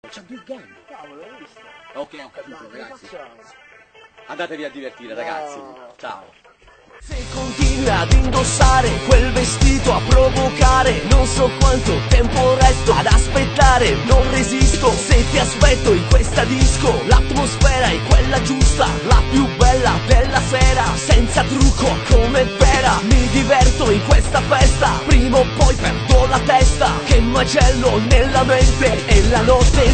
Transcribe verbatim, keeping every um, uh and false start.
C'ha due gambe. Cavolo, l'hai visto? Ok, ho capito, Dai, ragazzi. facciamo? Andatevi a divertire, ragazzi. No. Ciao. Se continui ad indossare quel vestito a provocare, non so quanto tempo resto ad aspettare, non resisto. Se ti aspetto in questa disco, l'atmosfera è quella giusta, la più bella della sera, senza trucco come vera. Mi diverto in questa festa, prima o poi perdo la testa, che macello nella mente e la notte